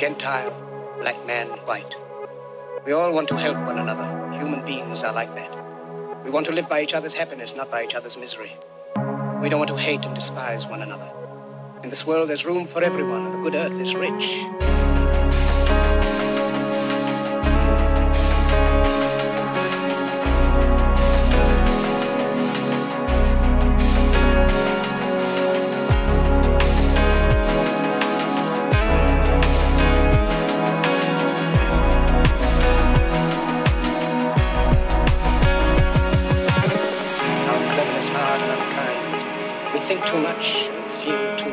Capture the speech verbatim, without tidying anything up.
Gentile, black man, white. We all want to help one another. Human beings are like that. We want to live by each other's happiness, not by each other's misery. We don't want to hate and despise one another. In this world, there's room for everyone, and the good earth is rich. Too much, feel too